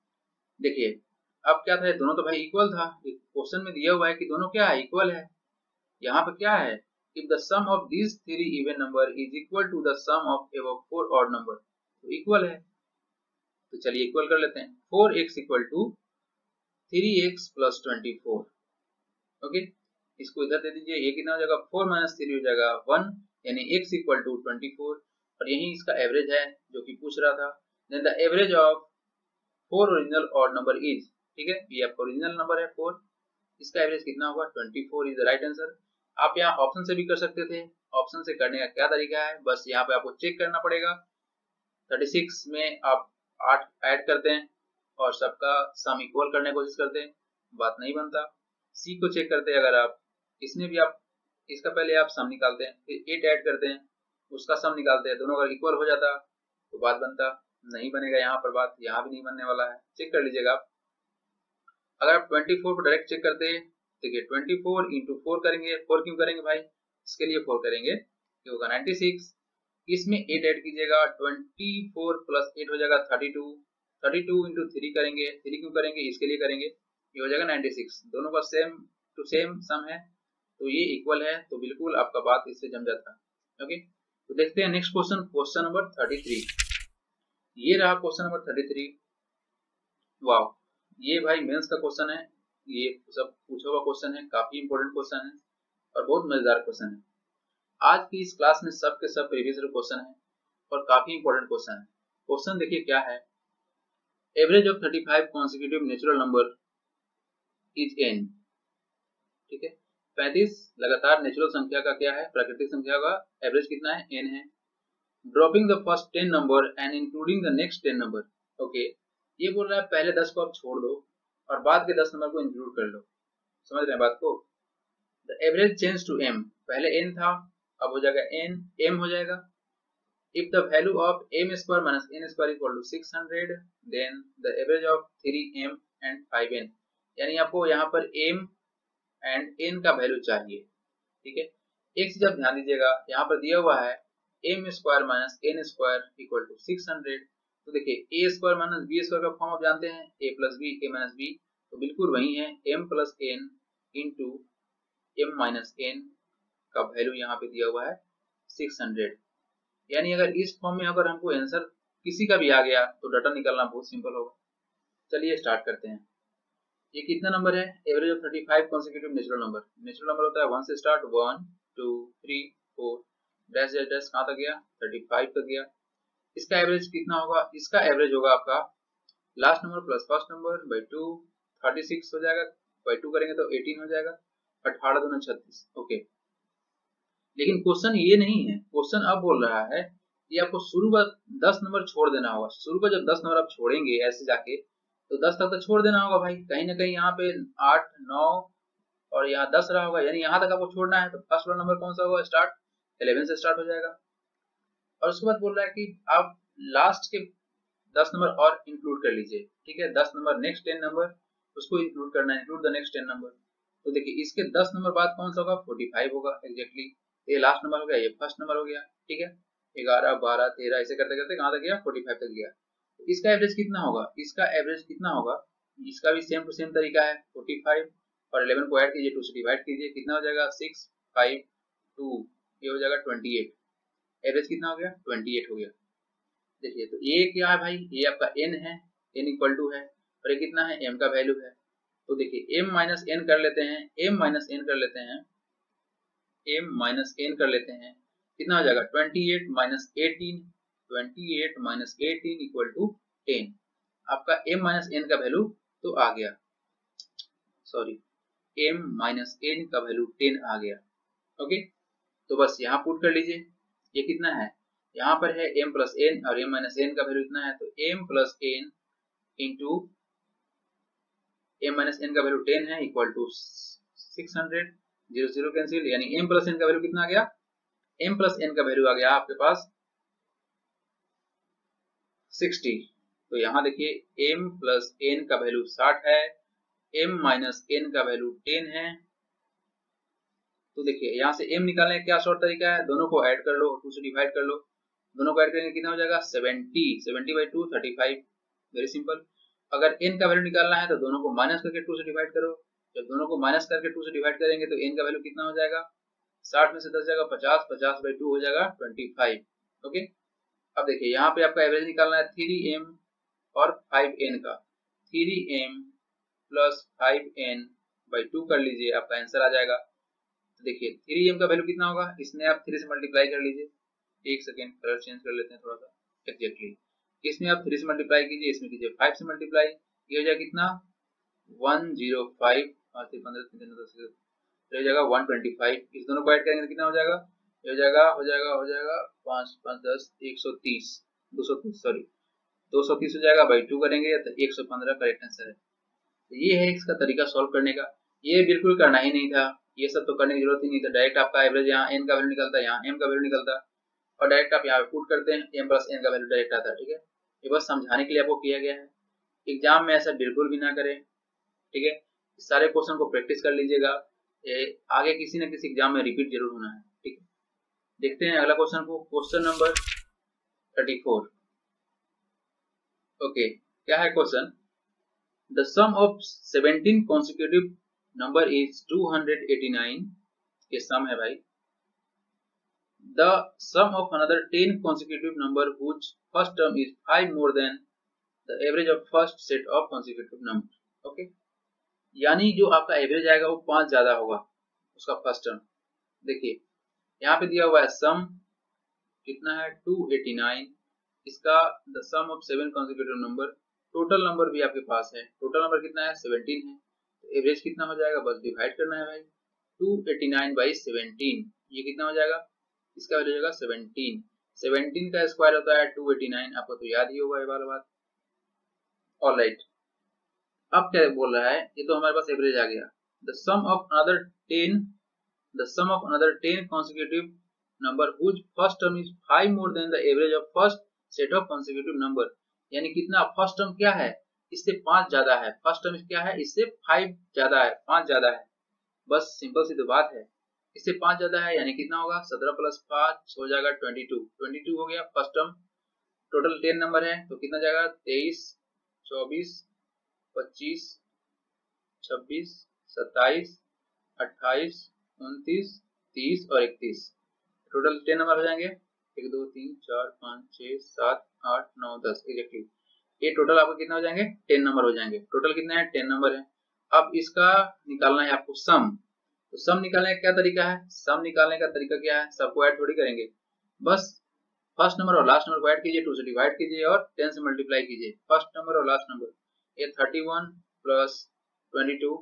देखिए अब क्या था, दोनों तो भाई इक्वल था, क्वेश्चन में दिया हुआ है कि दोनों क्या है, इक्वल है। यहाँ पे क्या है, if the sum of this three even number is equal to the sum of above four odd number, तो इक्वल है, तो चलिए इक्वल कर लेते हैं, four x equal to three x plus twenty four. Okay, इसको इधर दे दीजिए, ये कितना हो जाएगा फोर माइनस थ्री हो जाएगा वन, यानी x equal to twenty four, और यही इसका एवरेज है जो कि पूछ रहा था। Then the average of four original odd number is, ठीक है ये आपका ओरिजिनल नंबर है फोर, इसका एवरेज कितना होगा twenty four is the right answer. आप यहाँ ऑप्शन से भी कर सकते थे, ऑप्शन से करने का क्या तरीका है, बस यहाँ पे आपको चेक करना पड़ेगा, थर्टी सिक्स में आप आठ ऐड करते हैं और सबका सम इक्वल करने की कोशिश करते हैं, बात नहीं बनता। सी को चेक करते हैं, अगर आप इसमें भी आप इसका पहले आप सम निकालते हैं, फिर एट ऐड करते हैं, उसका सम निकालते हैं, दोनों अगर इक्वल हो जाता तो बात बनता, नहीं बनेगा यहाँ पर बात, यहाँ भी नहीं बनने वाला है, चेक कर लीजिएगा आप। अगर आप ट्वेंटी फोर को डायरेक्ट चेक करते हैं, देखिए ट्वेंटी फोर इंटू फोर करेंगे, फोर क्यों करेंगे भाई, इसके लिए फोर करेंगे, ये होगा नाइन्टी सिक्स, इसमें एट ऐड कीजिएगा, ट्वेंटी फोर प्लस एट हो जाएगा thirty two, thirty two into three करेंगे, थ्री क्यों करेंगे, इसके लिए करेंगे, ये हो जाएगा नाइन्टी सिक्स, दोनों का सेम टू सेम सम है, तो ये इक्वल है, तो बिल्कुल आपका बात इससे जम जाता है। ओके, तो देखते हैं next question, question number thirty three. ये रहा क्वेश्चन नंबर थर्टी थ्री। वाह, ये भाई मेंस का क्वेश्चन है, ये सब पूछा हुआ क्वेश्चन है, काफी इंपॉर्टेंट क्वेश्चन है और बहुत मजेदार क्वेश्चन है। आज की इस क्लास में सब के सब प्रीवियस ईयर क्वेश्चन है और काफी इंपॉर्टेंट क्वेश्चन है। क्वेश्चन देखिए क्या है, average of thirty five consecutive natural number is n. ठीक है, पैंतीस लगातार नेचुरल संख्या का क्या है, प्राकृतिक संख्या का एवरेज कितना है, एन है। Dropping the first ten number and including the next ten number. Okay, ये बोल रहा है पहले दस को आप छोड़ दो और बाद के दस नंबर को इंक्लूड कर लो। समझ रहे हैं बात को। The average change to m, पहले एन था अब हो जाएगा एन, एम हो जाएगा। If the value of m square minus n square equal to six hundred then the average of three m and five n. यानी आपको यहाँ पर एम एंड एन का वैल्यू चाहिए। ठीक है, एक चीज आप ध्यान दीजिएगा, यहाँ पर दिया हुआ है m square minus n square equal to six hundred. तो देखिए a square minus b square का फॉर्म आप जानते हैं, a plus b a minus b, तो बिल्कुल वही है, m plus n into m minus n का वैल्यू यहाँ पे दिया हुआ है सिक्स हंड्रेड। यानी अगर इस फॉर्म में अगर हमको आंसर किसी का भी आ गया तो डाटा निकालना बहुत सिंपल होगा। चलिए स्टार्ट करते हैं। ये कितना नंबर है, average of thirty five consecutive natural number. Natural number होता है वन से start, one two three four, dash dash dash कहाँ तक गया, थर्टी फाइव तक गया। इसका एवरेज कितना होगा, इसका एवरेज होगा आपका last number plus first number by two, thirty six हो जाएगा, बाई टू करेंगे तो एटीन हो जाएगा, अठारह दूना छत्तीस। ओके, लेकिन क्वेश्चन ये नहीं है, क्वेश्चन अब बोल रहा है कि आपको शुरू का दस नंबर छोड़ देना होगा। शुरू का जब दस नंबर आप छोड़ेंगे ऐसे जाके तो दस तक तो छोड़ देना होगा भाई, कहीं ना कहीं यहाँ पे आठ नौ और यहाँ दस रहा होगा, यानी यहाँ तक आपको छोड़ना है। तो फर्स्ट वाला नंबर कौन सा होगा, स्टार्ट इलेवन से स्टार्ट हो जाएगा। और उसके बाद बोल रहा है कि आप लास्ट के दस नंबर और इंक्लूड कर लीजिए। ठीक है, दस नंबर नेक्स्ट टेन नंबर उसको इंक्लूड करना है, include the next ten number. तो देखिए इसके दस नंबर बाद कौन सा होगा, फोर्टी फाइव होगा एग्जैक्टली। ये लास्ट नंबर हो गया, ये फर्स्ट नंबर हो गया। ठीक है, ग्यारह बारह तेरह ऐसे करते करते कहाँ तक गया, फोर्टी फाइव तक गया। तो इसका एवरेज कितना होगा, इसका एवरेज कितना होगा, इसका भी सेम टू सेम तरीका है, फोर्टी फाइव और इलेवन को ऐड कीजिए, टू से डिवाइड कीजिए, कितना हो जाएगा, सिक्स फाइव टू, ये हो जाएगा ट्वेंटी एट। एवरेज कितना हो गया, ट्वेंटी एट हो गया। देखिए तो ये क्या है भाई, ये आपका n है, n इक्वल टू है, और ये कितना है, m का वैल्यू है। तो देखिए m माइनस n कर लेते हैं, m माइनस n कर लेते हैं, m माइनस n कर लेते हैं, कितना हो जाएगा, twenty eight minus eighteen, twenty eight minus eighteen equal to ten. आपका m माइनस n का वैल्यू तो आ गया, सॉरी m माइनस n का वैल्यू टेन आ गया। ओके, तो बस यहाँ पुट कर लीजिए, ये कितना है, यहाँ पर है m प्लस एन और m माइनस एन का वैल्यू इतना है, तो m plus n into m minus n का वैल्यू टेन है equal to six hundred, zero zero cancel, यानी m प्लस एन का वैल्यू कितना आ गया, m प्लस एन का वैल्यू आ गया आपके पास सिक्सटी। तो यहाँ देखिए m प्लस एन का वैल्यू साठ है, m माइनस एन का वैल्यू टेन है। तो देखिए यहाँ से m निकालने का क्या शॉर्ट तरीका है, दोनों को ऐड कर लो, टू से डिवाइड कर लो, दोनों को ऐड करेंगे कितना हो जाएगा, seventy, seventy by two, thirty five. Very simple. अगर n का वैल्यू निकालना है तो दोनों को माइनस करके टू से डिवाइड करो, जब दोनों को माइनस करके टू से डिवाइड करेंगे तो n का वैल्यू कितना हो जाएगा, साठ में से दस जाएगा पचास, पचास बाई टू हो जाएगा ट्वेंटी फाइव। ओके, अब देखिए यहाँ पे आपका एवरेज निकालना है थ्री एम और फाइव एन का, three m plus five n by two कर लीजिए, आपका आंसर आ जाएगा। देखिए थ्री एम का वैल्यू कितना होगा, इसमें आप थ्री से मल्टीप्लाई कर लीजिए, एक सेकेंड कलर चेंज कर लेते हैं थोड़ा सा, एग्जैक्टली इसमें आप थ्री से मल्टीप्लाई कीजिए, इसमें कीजिए फाइव से मल्टीप्लाई, ये हो जाएगा कितना, वन जीरो फाइव, पंद्रह जाएगा वन ट्वेंटी फाइव। इस दोनों को ऐड करेंगे तो कितना हो जाएगा, हो जाएगा हो जाएगा हो जाएगा पाँच पाँच दस एक सौ तीस, दो सौ तीस सॉरी दो सौ तीस हो जाएगा, बाई टू करेंगे तो एक सौ पंद्रह करेक्ट आंसर है। तो ये है इसका तरीका सॉल्व करने का, ये बिल्कुल करना ही नहीं था, ये सब तो करने की जरूरत ही नहीं था। डायरेक्ट आपका एवरेज यहाँ n का वैल्यू निकलता है, यहाँ m का वैल्यू निकलता है और डायरेक्ट आप यहाँ पे पुट करते हैं, m प्लस n का वैल्यू डायरेक्ट आता है। ठीक है, ये बस समझाने के लिए आपको किया गया है, एग्जाम में ऐसा बिल्कुल भी ना करें। ठीक है, सारे क्वेश्चन को प्रैक्टिस कर लीजिएगा, आगे किसी न किसी एग्जाम में रिपीट जरूर होना है। ठीक है, देखते हैं अगला क्वेश्चन को, question number thirty four. Okay, क्या है question, the sum of seventeen consecutive number is two hundred eighty nine, ये सम है भाई। The sum of another ten consecutive number whose first term is five more than the average of first set of consecutive number. Okay, यानी जो आपका average आएगा वो पांच ज्यादा होगा उसका फर्स्ट टर्म। देखिए यहाँ पे दिया हुआ है सम कितना है टू एटी नाइन, इसका the sum of seven consecutive number, total number भी आपके पास है, टोटल नंबर कितना है सेवनटीन है, तो एवरेज कितना हो जाएगा, बस डिवाइड करना है भाई, two eighty nine by seventeen, ये कितना हो जाएगा, इसका वैल्यू हो जाएगा सेवनटीन, सेवनटीन का स्क्वायर होता है टू एटी नाइन, आपको तो याद ही होगा ये वाला बात। ऑलराइट, अब क्या बोल रहा है, ये तो हमारे पास एवरेज आ गया, the sum of another ten the sum of another ten consecutive number whose first term is five more than the average of first set of consecutive number, यानी कितना, फर्स्ट टर्म क्या है, इससे पांच ज्यादा है, फर्स्ट टर्म क्या है, इससे फाइव ज्यादा है, पांच ज्यादा है, बस सिंपल सी तो बात है, इससे पांच ज्यादा है यानी कितना होगा, सत्रह प्लस पांच हो जाएगा ट्वेंटी टू, ट्वेंटी टू हो गया first term, total ten number है तो कितना जाएगा, तेईस, चौबीस, पच्चीस, छब्बीस, सत्ताईस, अट्ठाईस, उनतीस, तीस और इकतीस, टोटल टेन नंबर हो जाएंगे, एक दो तीन चार पाँच छह सात आठ नौ दस, एग्जैक्टली ये टोटल आपको कितना हो जाएंगे, टेन नंबर हो जाएंगे, टोटल कितना है, टेन नंबर है। अब इसका निकालना है आपको सम, तो सम निकालने का क्या तरीका है, सम निकालने का तरीका क्या है, सबको ऐड थोड़ी करेंगे, बस फर्स्ट नंबर और लास्ट नंबर को ऐड कीजिए, टू से डिवाइड कीजिए और टेन से मल्टीप्लाई कीजिए, फर्स्ट नंबर और लास्ट नंबर, ये thirty one plus twenty two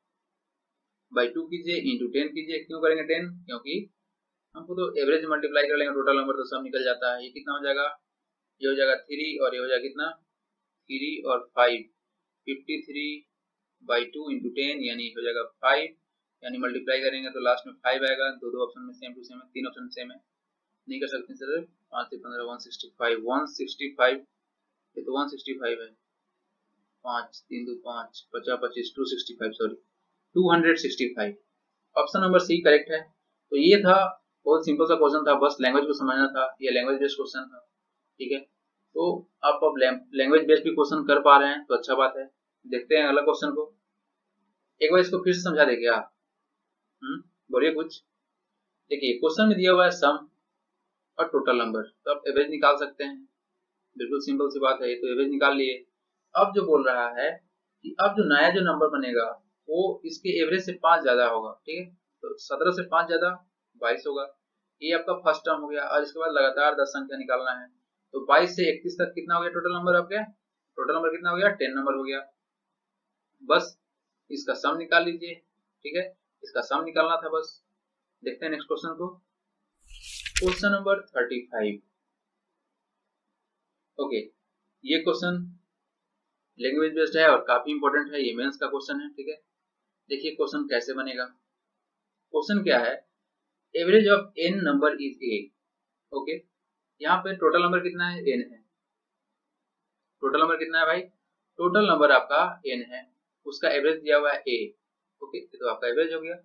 by two कीजिए इंटू टेन कीजिए, क्यों करेंगे टेन, क्योंकि हमको तो एवरेज मल्टीप्लाई कर लेंगे टोटल नंबर तो सब निकल जाता है, ये कितना हो जाएगा, ये हो जाएगा थ्री और ये हो जाएगा कितना, थ्री और five, fifty three by two into ten यानी हो जाएगा फाइव, यानी मल्टीप्लाई करेंगे तो लास्ट में फाइव आएगा, दो दो ऑप्शन में सेम टू सेम है, तीन ऑप्शन सेम है, नहीं कर सकते सर, पाँच से पंद्रह, one sixty five, one sixty five, ये तो वन सिक्सटी फाइव है, पाँच तीन दो पाँच, पचास पच्चीस, two sixty five, sorry two hundred sixty five, option number C correct है। तो ये था बहुत सिंपल सा क्वेश्चन था, बस लैंग्वेज को समझना था, ये लैंग्वेज बेस्ड क्वेश्चन था, ठीक है। तो आप अब लैंग्वेज बेस्ड भी क्वेश्चन कर पा रहे हैं तो अच्छा बात है। देखते हैं अगला क्वेश्चन को, एक बार इसको फिर से समझा दे क्या, हम्म बोलिए कुछ। देखिए क्वेश्चन में दिया हुआ है सम और टोटल नंबर, तो आप एवरेज निकाल सकते हैं, बिल्कुल सिंपल सी बात है, ये तो एवरेज निकाल लिए। अब जो बोल रहा है कि अब जो नया जो नंबर बनेगा वो इसके एवरेज से पांच ज्यादा होगा, ठीक है, तो सत्रह से पांच ज्यादा बाईस होगा, ये आपका फर्स्ट टर्म हो गया। और इसके बाद लगातार दस संख्या निकालना है, तो बाईस से इकतीस तक कितना हो गया टोटल नंबर आपके, टोटल नंबर कितना हो गया, टेन नंबर हो गया, बस इसका सम निकाल लीजिए, ठीक है, इसका सम निकालना था बस। देखते हैं नेक्स्ट क्वेश्चन को, question number thirty five. Okay, ये क्वेश्चन लैंग्वेज बेस्ड है और काफी इंपॉर्टेंट है, ये मेंस का क्वेश्चन है, ठीक है। देखिए क्वेश्चन कैसे बनेगा, क्वेश्चन क्या है, average of N number is A. Okay, यहाँ पे टोटल नंबर कितना है, एन है, टोटल नंबर कितना है भाई, टोटल नंबर आपका एन है, उसका एवरेज दिया हुआ है ए। ओके, तो आपका एवरेज हो गया।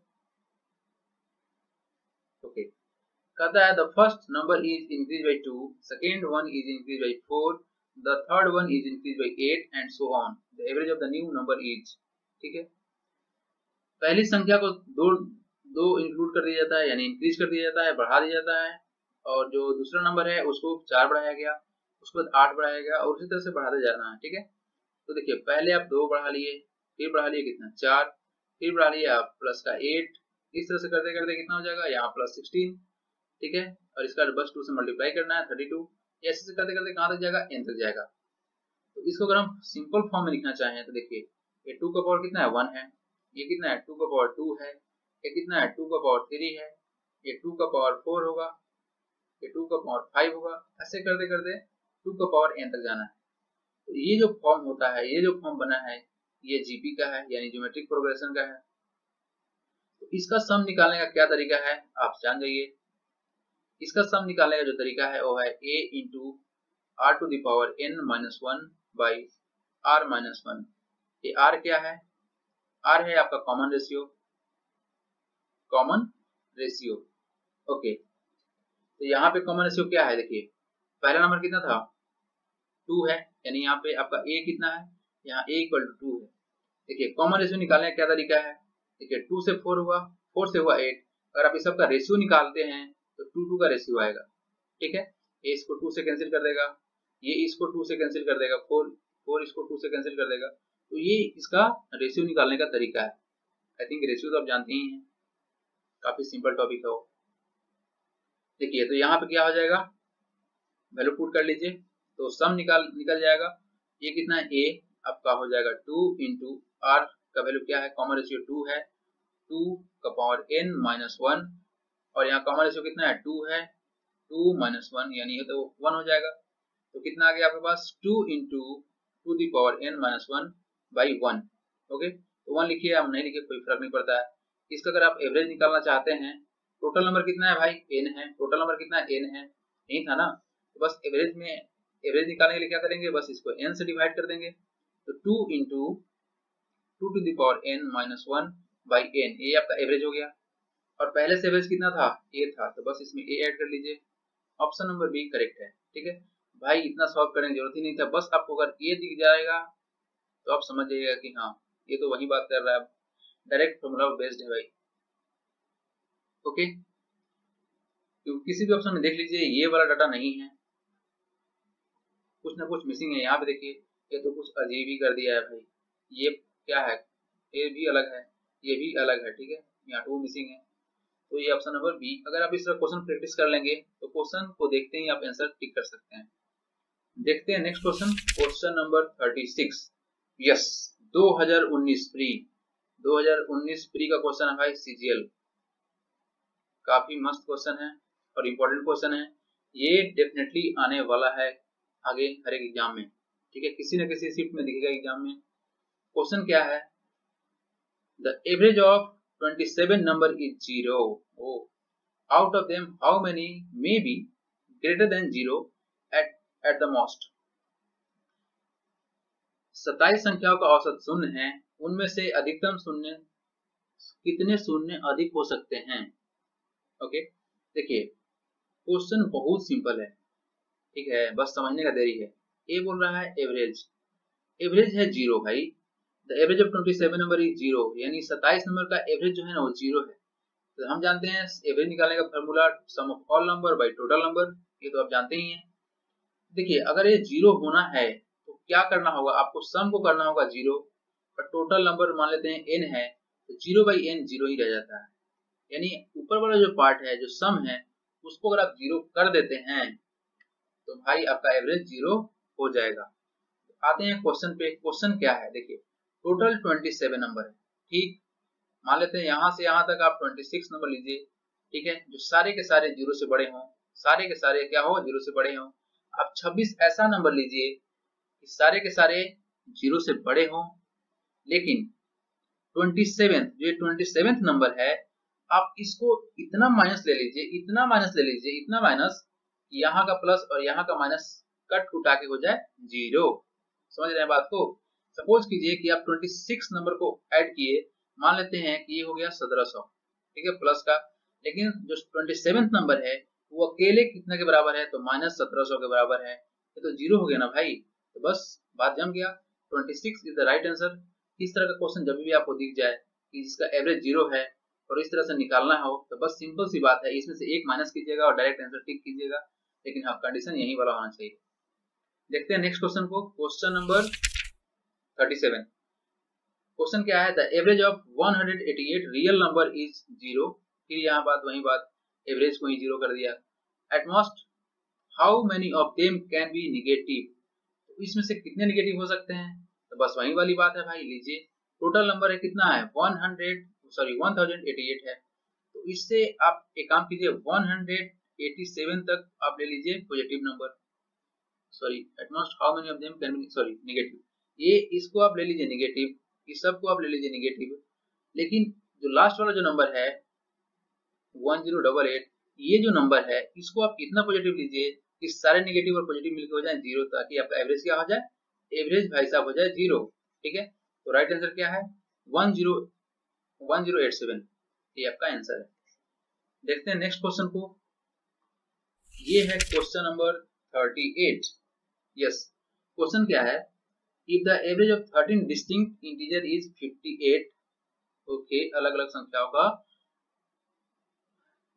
ओके, कहता है the first number is increase by two, second one is increase by four, the third one is increase by eight and so on, the average of the new number is, ठीक है। पहली संख्या को दो दो include कर दिया जाता है, यानी इंक्रीज कर दिया जाता है, बढ़ा दिया जाता है, और जो दूसरा नंबर है उसको चार बढ़ाया गया, उसके बाद आठ बढ़ाया गया, और उसी तरह से बढ़ाते जाना है, ठीक है। तो देखिए पहले आप दो बढ़ा लिए, फिर बढ़ा लिए कितना, चार, फिर बढ़ा लिए आप प्लस का एट, इस तरह से करते करते कितना हो जाएगा, यहाँ प्लस सिक्सटीन, ठीक है, और इसका बस टू से मल्टीप्लाई करना है, थर्टी टू, ऐसे से करते करते कहाँ तक जाएगा, एन तक जाएगा। तो इसको अगर हम सिंपल फॉर्म में लिखना चाहें तो देखिए ये टू का पावर कितना है, वन है, ये कितना है, टू का पावर टू है, ये कितना है, टू का पावर थ्री है, ये टू का पावर फोर होगा, ये टू का पावर फाइव होगा, ऐसे करते करते टू का पावर एन तक जाना है। तो ये जो फॉर्म होता है, ये जो फॉर्म बना है, ये जीपी का है, यानी ज्योमेट्रिक प्रोग्रेशन का है। तो इसका सम निकालने का क्या तरीका है आप जान जाइए। इसका सम निकालने का जो तरीका है वो है a into R to the power n minus one by R minus one. ये r क्या है, r है आपका common ratio, common ratio. Okay, तो यहाँ पे कॉमन रेशियो क्या है, देखिए पहला नंबर कितना था, टू है, यानी यहाँ पे आपका a कितना है, यहाँ a इक्वल टू टू है। देखिए कॉमन रेशियो निकालने का क्या तरीका है, देखिए टू से फोर हुआ, फोर से हुआ एट, अगर आप इस सबका रेशियो निकालते हैं तो टू टू का रेशियो आएगा, ठीक है। ये इसको टू से कैंसिल कर देगा, ये इसको टू से कैंसिल कर देगा, फोर फोर इसको टू से कैंसिल कर देगा। तो ये इसका रेशियो निकालने का तरीका है। आई थिंक रेशियो तो आप जानते ही हैं, काफी सिंपल टॉपिक है वो। देखिए तो यहाँ पे क्या हो जाएगा, वैल्यू पुट कर लीजिए तो सम निकाल निकल जाएगा। ये कितना है, ए आपका हो जाएगा टू इंटू आर का वैल्यू क्या है, कॉमन रेशियो टू है, टू का पावर एन माइनस वन, और यहाँ कॉमन रेशियो कितना है, टू है, टू माइनस वन यानी ये तो वन हो जाएगा। तो कितना आ गया आपके पास, two into two the power N minus one by one. Okay, तो वन लिखिए, हम नहीं लिखिए कोई फर्क नहीं पड़ता है। इसका अगर आप एवरेज निकालना चाहते हैं, टोटल नंबर कितना है भाई, एन है, टोटल नंबर कितना है, एन है, नहीं था ना। तो बस एवरेज में एवरेज निकालने के लिए क्या करेंगे, बस इसको एन से डिवाइड कर देंगे। तो two into two two the power N minus one by N, ये आपका एवरेज हो गया। और पहले से एवरेज कितना था, ए था, तो बस इसमें ए ऐड कर लीजिए। ऑप्शन नंबर बी करेक्ट है, ठीक है भाई। इतना सॉल्व करने की जरूरत ही नहीं था, बस आपको अगर ये दिख जाएगा तो आप समझ जाइएगा कि हाँ ये तो वही बात कर रहा है, डायरेक्ट फॉर्मूला बेस्ड है भाई। ओके, क्योंकि किसी भी ऑप्शन में देख लीजिए ये वाला डाटा नहीं है, कुछ ना कुछ मिसिंग है। यहाँ पे देखिए ये तो कुछ अजीब ही कर दिया है भाई, ये क्या है, ये भी अलग है, ये भी अलग है, ठीक है, यहाँ टू मिसिंग है। तो ये ऑप्शन नंबर बी। अगर आप इस तरह क्वेश्चन प्रैक्टिस कर लेंगे तो क्वेश्चन को देखते ही आप आंसर टिक कर सकते हैं। देखते हैं next question, question number thirty six. Yes, दो हज़ार उन्नीस प्री दो हज़ार उन्नीस प्री का क्वेश्चन है भाई, सीजीएल। काफी मस्त क्वेश्चन है और इम्पोर्टेंट क्वेश्चन है। ये डेफिनेटली आने वाला है आगे हर एक एग्जाम में, ठीक है, किसी न किसी शिफ्ट में दिखेगा एग्जाम में। क्वेश्चन क्या है, the average of twenty-seven number is zero. Oh, out of them, how many may be greater than zero at at the most? सत्ताईस संख्याओं का औसत शून्य है, उनमें से अधिकतम शून्य कितने शून्य अधिक हो सकते हैं। ओके, देखिए क्वेश्चन बहुत सिंपल है, ठीक है, बस समझने का देरी है। ये बोल रहा है एवरेज, एवरेज है जीरो भाई। द एवरेज ऑफ सत्ताईस नंबर इज जीरो, यानी सत्ताईस नंबर का एवरेज जो है ना वो जीरो है। तो हम जानते हैं एवरेज निकालने का formula sum of all number by total number, ये तो आप जानते ही हैं। देखिए अगर ये जीरो होना है तो क्या करना होगा, आपको सम को करना होगा जीरो, और टोटल नंबर मान लेते हैं एन है, तो जीरो बाई एन जीरो ही रह जाता है। यानी ऊपर वाला जो पार्ट है जो सम है उसको अगर आप जीरो कर देते हैं तो भाई आपका एवरेज जीरो हो जाएगा। आते हैं क्वेश्चन पे। क्वेश्चन क्या है, देखिए टोटल सत्ताईस नंबर है, ठीक, मान लेते हैं यहाँ से यहाँ तक आप छब्बीस नंबर लीजिए, ठीक है, जो सारे के सारे जीरो से बड़े हों, सारे के सारे क्या हो, जीरो से बड़े हों। आप छब्बीस ऐसा नंबर लीजिए कि सारे के सारे जीरो से बड़े हों, लेकिन सत्ताईस जो सत्ताईस नंबर है आप इसको इतना माइनस ले लीजिए, इतना माइनस ले लीजिए, इतना माइनस, यहाँ का प्लस और यहाँ का माइनस कट उठा के हो जाए जीरो। समझ रहे हैं बात को। सपोज कीजिए कि आप छब्बीस नंबर को ऐड किए, मान लेते हैं कि ये हो गया सत्रह सौ, ठीक है, प्लस का, लेकिन जो सत्ताईस नंबर है वो अकेले कितने के बराबर है, तो माइनस सत्रह सौ के बराबर है, ये तो जीरो हो गया ना भाई। तो बस बात जम गया, छब्बीस इज द राइट आंसर। इस तरह का क्वेश्चन जब भी आपको दिख जाए कि जिसका एवरेज जीरो है और इस तरह से निकालना हो तो बस सिंपल सी बात है, इसमें से एक माइनस कीजिएगा और डायरेक्ट आंसर टिक कीजिएगा, लेकिन हाँ कंडीशन यही वाला होना चाहिए। देखते हैं नेक्स्ट क्वेश्चन को, क्वेश्चन नंबर सैंतीस। क्वेश्चन क्या है, द एवरेज ऑफ एक सौ अट्ठासी रियल नंबर इज जीरो। फिर यहाँ बात वही बात, एवरेज को ही जीरो कर दिया। At most how many of them can be negative, तो इसमें से कितने निगेटिव हो सकते हैं, तो बस वही वाली बात है भाई। लीजिए टोटल नंबर है कितना है, सौ सॉरी एक हज़ार अट्ठासी है, तो इससे आप एक काम कीजिए एक सौ सत्तासी तक आप ले लीजिए positive number, sorry at most how many of them can be sorry negative, ये इसको आप ले लीजिए निगेटिव, इस सब को आप ले लीजिए निगेटिव, लेकिन जो लास्ट वाला जो नंबर है एक हज़ार अट्ठासी, ये जो नंबर है इसको आप इतना पॉजिटिव लीजिए कि सारे नेगेटिव और पॉजिटिव मिलकर हो जाए जीरो, ताकि आपका एवरेज क्या हो जाए, एवरेज भाई साहब हो जाए जीरो, ठीक है। तो राइट आंसर क्या है, one zero one zero eight seven, ये आपका आंसर है। देखते हैं नेक्स्ट क्वेश्चन को, ये है question number thirty eight. Yes, question क्या है, if the average of thirteen distinct integer is fifty eight, okay, अलग अलग संख्याओं का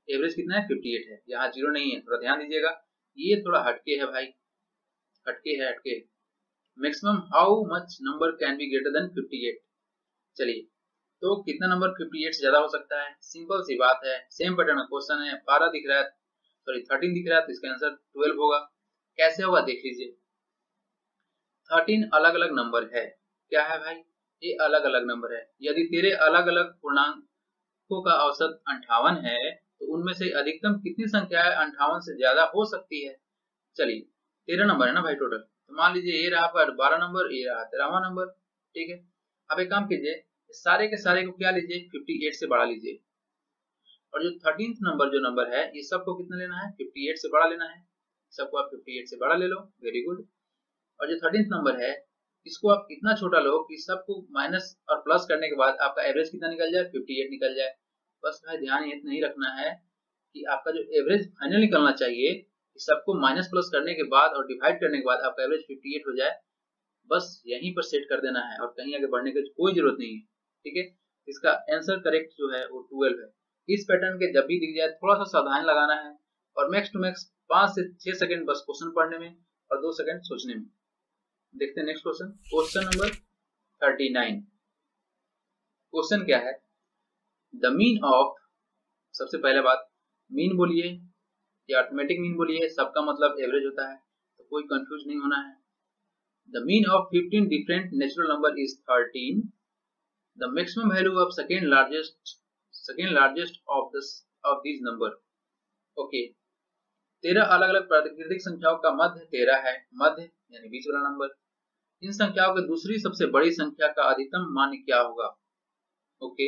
एवरेज कितना है अट्ठावन है, यहाँ जीरो नहीं है, थोड़ा ध्यान दीजिएगा, ये थोड़ा हटके है भाई, हटके है हटके। Maximum how much number can be greater than अट्ठावन। चलिए, तो कितना नंबर अट्ठावन से ज्यादा हो सकता है? सिंपल सी बात है, सेम पैटर्न का क्वेश्चन है, बारह दिख रहा है, सॉरी थर्टीन दिख रहा है, तो इसका आंसर ट्वेल्व होगा। कैसे होगा देख लीजिए, थर्टीन अलग अलग नंबर है, क्या है भाई? ये अलग अलग नंबर है। यदि तेरे अलग अलग पूर्णांकों का औसत अंठावन है, तो उनमें से अधिकतम कितनी संख्याएं अंठावन से ज्यादा हो सकती है? चलिए, तेरह नंबर है ना भाई टोटल, तो मान लीजिए ये रहा पर बारह नंबर, ये रहा तेरहवां नंबर, ठीक है। अब एक काम कीजिए, सारे के सारे को क्या लीजिए, अट्ठावन से बढ़ा लीजिए, और जो थर्टीन्थ नंबर जो नंबर है, ये सबको कितना लेना है, अट्ठावन से बड़ा लेना है, सबको आप अट्ठावन से बड़ा ले लो, वेरी गुड। और जो थर्टीन्थ नंबर है, इसको आप इतना छोटा लो कि सबको माइनस और प्लस करने के बाद आपका एवरेज कितना निकल जाए, अट्ठावन निकल जाए। बस भाई ध्यान ये नहीं रखना है कि आपका जो एवरेज फाइनल निकलना चाहिए, सबको माइनस प्लस करने के बाद और डिवाइड करने के बाद आपका एवरेज अट्ठावन हो जाए, बस यहीं पर सेट कर देना है और कहीं आगे बढ़ने की कोई जरूरत नहीं है, ठीक है। इसका आंसर करेक्ट जो है वो ट्वेल्व है। इस पैटर्न के जब भी दिख जाए थोड़ा सा सावधान लगाना है, और मैक्स टू मैक्स पांच से छह सेकंड बस क्वेश्चन पढ़ने में और दो सेकंड सोचने में। देखते हैं next question, question number thirty nine. Question क्या है, द मीन ऑफ, सबसे पहले बात, मीन बोलिए या अर्थमेटिक मीन बोलिए, सबका मतलब एवरेज होता है, तो कोई कंफ्यूज नहीं होना है। The mean of fifteen different natural number is thirteen. The maximum value of second largest second largest of this of this number. Okay, तेरह अलग अलग प्राकृतिक संख्याओं का मध्य तेरह है, मध्य यानी बीच वाला नंबर। इन संख्याओं के दूसरी सबसे बड़ी संख्या का अधिकतम मान क्या होगा? Okay,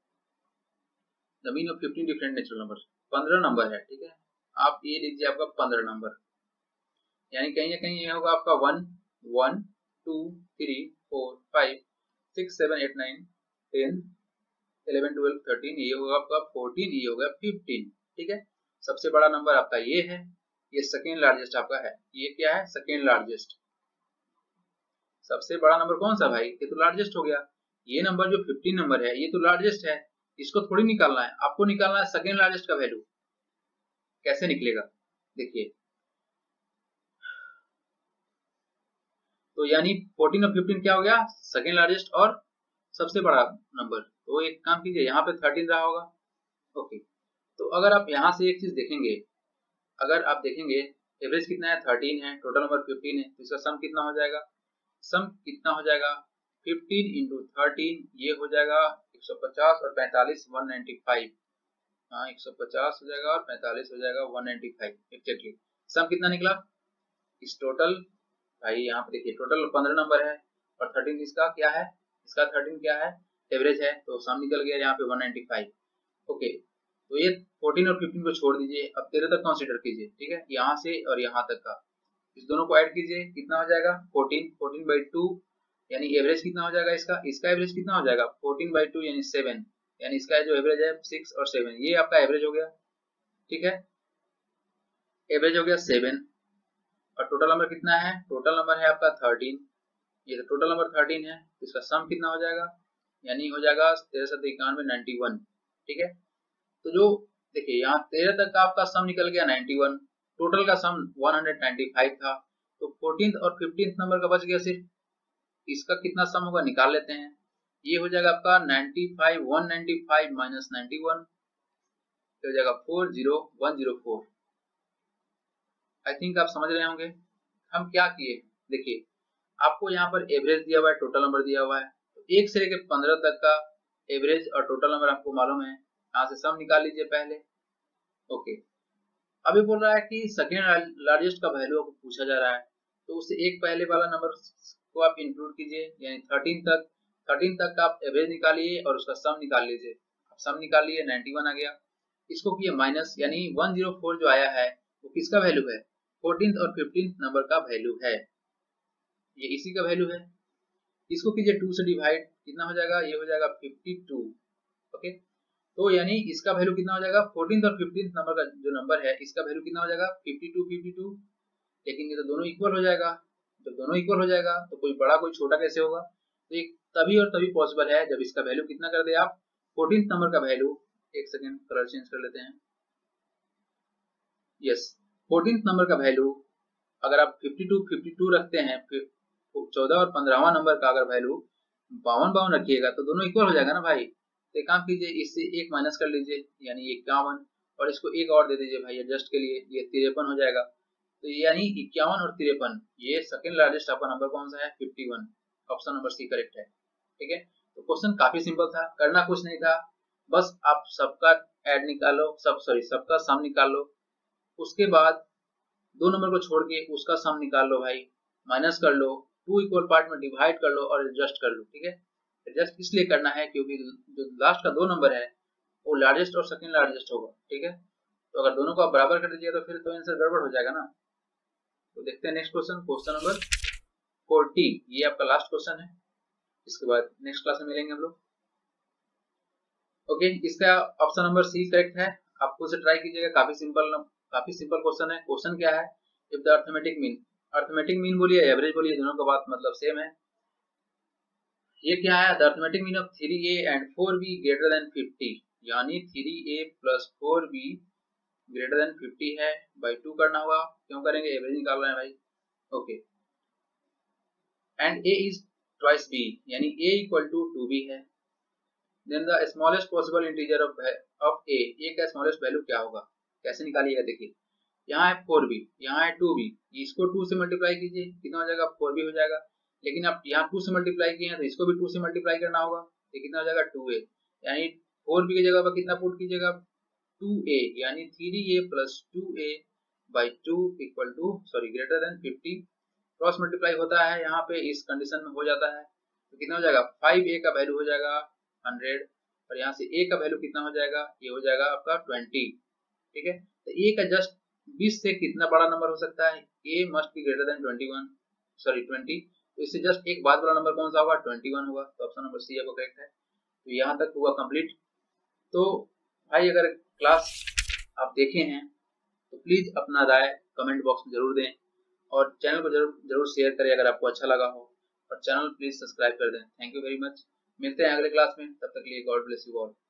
the mean of fifteen different natural number, पंद्रह नंबर है, ठीक है। आप ये लीजिए आपका पंद्रह नंबर, यानी कहीं ना कहीं ये होगा आपका one one two three four five six seven eight nine ten eleven twelve thirteen, ये होगा आपका फोर्टीन, ये होगा फिफ्टीन, ठीक है। सबसे बड़ा नंबर आपका ये है, ये सेकेंड लार्जेस्ट आपका है, ये क्या है, सेकेंड लार्जेस्ट। सबसे बड़ा नंबर कौन सा भाई, ये तो लार्जेस्ट हो गया। ये नंबर जो फिफ्टीन नंबर है, ये तो लार्जेस्ट है, इसको थोड़ी निकालना है, आपको निकालना है सेकेंड लार्जेस्ट का वैल्यू। कैसे निकलेगा देखिए, तो यानी फोर्टीन और फिफ्टीन क्या हो गया, सेकेंड लार्जेस्ट और सबसे बड़ा नंबर। तो एक काम कीजिए, यहाँ पे थर्टीन रहा होगा। ओके, तो अगर आप यहाँ से एक चीज देखेंगे, अगर आप देखेंगे एवरेज कितना है, थर्टीन है, टोटल नंबर फिफ्टीन है, तो इसका सम कितना हो जाएगा, सम कितना हो जाएगा, फिफ्टीन इंटू थर्टीन, ये हो जाएगा एक सौ पचास और पैंतालीस वन नाइन्टी फाइव। हाँ, एक सौ पचास हो जाएगा और पैंतालीस हो जाएगा one ninety five exactly. Sum कितना निकला इस टोटल, भाई यहाँ पे देखिए टोटल पंद्रह नंबर है और थर्टीन इसका क्या है, इसका थर्टीन क्या है, एवरेज है, तो सम निकल गया यहाँ पे वन नाइन्टी फाइव। ओके, तो ये फोर्टीन और फिफ्टीन को छोड़ दीजिए, अब तेरह तक कंसीडर कीजिए, ठीक है, यहाँ से और यहाँ तक का, इस दोनों को ऐड कीजिए, कितना हो जाएगा फोर्टीन, फोर्टीन बाई टू, यानी एवरेज कितना हो जाएगा इसका, इसका एवरेज कितना हो जाएगा फोर्टीन बाई टू यानी सेवन, यानी इसका जो एवरेज है सिक्स और सेवन, ये आपका एवरेज हो गया, ठीक है, एवरेज हो गया सेवन। और टोटल नंबर कितना है, टोटल नंबर है आपका थर्टीन, ये तो टोटल नंबर थर्टीन है, तो इसका सम कितना हो जाएगा, यानी हो जाएगा तेरह सौ इक्यानवे नाइन्टी वन, ठीक है। तो जो देखिए यहाँ तेरह तक का आपका सम निकल गया नाइन्टी वन, टोटल का sum one hundred ninety five था, तो फोर्टीन और फिफ्टीन नंबर का बच गया सिर्फ, इसका कितना सम होगा निकाल लेते हैं, ये हो जाएगा आपका ninety five one ninety five minus ninety one, हो जाएगा four zero one zero four. I think आप समझ रहे होंगे हम क्या किए। देखिए आपको यहाँ पर एवरेज दिया हुआ है, टोटल नंबर दिया हुआ है, तो एक से लेकर पंद्रह तक का एवरेज और टोटल नंबर आपको मालूम है, यहाँ से सम निकाल लीजिए पहले। ओके, अभी बोल रहा है कि सेकेंड लार्जेस्ट का वैल्यू आपको पूछा जा रहा है, तो उससे एक पहले वाला नंबर को आप इंक्लूड कीजिए, यानी थर्टीन तक, थर्टीन तक का आप एवरेज निकालिए और उसका सम निकाल लीजिए। आप सम निकाल लिए नाइन्टी वन आ गया, इसको किए माइनस, यानी वन जीरो फोर जो आया है वो किसका वैल्यू है, फोर्टीन और फिफ्टीन नंबर का वैल्यू है, ये इसी का वैल्यू है। इसको कीजिए टू से डिवाइड, कितना हो जाएगा, ये हो जाएगा फिफ्टी टू। ओके, तो यानी इसका वैल्यू कितना हो जाएगा, फोर्टीन और फिफ्टीन नंबर का जो नंबर है इसका वैल्यू कितना हो जाएगा फिफ्टी टू फिफ्टी टू, लेकिन ये तो दोनों इक्वल हो जाएगा, जब दोनों इक्वल हो जाएगा तो कोई बड़ा कोई छोटा कैसे होगा, तो एक तभी और तभी पॉसिबल है जब इसका वैल्यू कितना कर दे आप, फोर्टीन नंबर का वैल्यू, एक सेकेंड कलर चेंज कर लेते हैं, यस, फोर्टीन नंबर का वैल्यू अगर आप फिफ्टी टू फिफ्टी टू रखते हैं, फिर चौदह और पंद्रहवा नंबर का अगर वैल्यू बावन बावन रखिएगा तो दोनों इक्वल हो जाएगा ना भाई। तो एक काम कीजिए, इससे एक माइनस कर लीजिए यानी इक्यावन, और इसको एक और दे दीजिए भाई एडजस्ट के लिए, ये तिरपन हो जाएगा। तो यानी इक्यावन और तिरपन, ये सेकंड लार्जेस्ट आपका नंबर कौन सा है, fifty one. Option number C correct है। ठीक है, तो क्वेश्चन काफी सिंपल था, करना कुछ नहीं था, बस आप सबका ऐड निकालो, सब सॉरी सबका सम निकाल लो, उसके बाद दो नंबर को छोड़ के उसका सम निकाल लो भाई, माइनस कर लो, टू इक्वल पार्ट में डिवाइड कर लो और एडजस्ट कर लो। ठीक है, एडजस्ट इसलिए करना है क्योंकि जो लास्ट का दो नंबर है वो लार्जेस्ट और सेकंड लार्जेस्ट होगा। ठीक है, तो अगर दोनों को आप बराबर कर दीजिए तो फिर तो आंसर गड़बड़ हो जाएगा ना। तो देखते हैं next question, question number forty, ये आपका लास्ट क्वेश्चन है, इसके बाद नेक्स्ट क्लास में मिलेंगे हम लोग। ओके, इसका ऑप्शन नंबर सी करेक्ट है, आप खुद से ट्राई कीजिएगा, काफी सिंपल काफी सिंपल क्वेश्चन है। क्वेश्चन क्या है, if the arithmetic mean, arithmetic mean बोलिए एवरेज बोलिए, दोनों का बात मतलब सेम है। ये क्या है, the arithmetic mean of three A and four B greater than fifty, यानी three A plus four B greater than fifty है, बाई टू करना होगा, क्यों करेंगे, एवरेज निकाल रहे हैं भाई। Okay, and A is twice B, यानी a equal to two B है। Then the smallest possible integer of of a, a का स्मॉलेस्ट वैल्यू क्या होगा, कैसे निकालिएगा, देखिए यहाँ है फोर बी, यहाँ है टू बी, इसको टू से मल्टीप्लाई कीजिए, कितना हो जाएगा, फोर बी हो जाएगा। लेकिन आप यहाँ टू से मल्टीप्लाई किए हैं तो इसको भी टू से मल्टीप्लाई करना होगा, तो कितना हो जाएगा, टू ए, यानी फोर बी की जगह पर कितना पुट कीजिएगा, टू ए, यानी three A plus two A by two equal to sorry greater than fifty. Cross multiply होता है यहाँ पे, इस कंडीशन में हो जाता है, तो कितना हो जाएगा, फाइव ए का वैल्यू हो जाएगा हंड्रेड, और यहाँ से ए का वैल्यू कितना हो जाएगा, ये हो जाएगा आपका ट्वेंटी। ठीक है, तो ए का जस्ट बीस से कितना बड़ा नंबर हो सकता है, A must be greater than twenty one sorry twenty, तो इससे जस्ट एक बाद वाला नंबर कौन सा होगा, ट्वेंटी वन होगा। तो ऑप्शन नंबर सी आपको करेक्ट है। तो यहाँ तक हुआ कंप्लीट। तो भाई अगर क्लास आप देखे हैं तो प्लीज अपना राय कमेंट बॉक्स में जरूर दें, और चैनल को जरूर जरूर शेयर करें अगर आपको अच्छा लगा हो, और चैनल प्लीज सब्सक्राइब कर दें। थैंक यू वेरी मच, मिलते हैं अगले क्लास में, तब तक के लिए गॉड ब्लेस यू ऑल।